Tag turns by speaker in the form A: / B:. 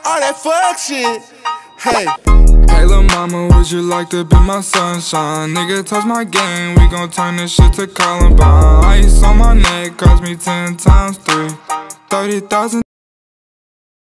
A: all that fuck shit. Hey.
B: Hey lil' mama, would you like to be my sunshine? Nigga, touch my game, we gon' turn this shit to Columbine. Ice on my neck, cost me 10 times 3, 30,000.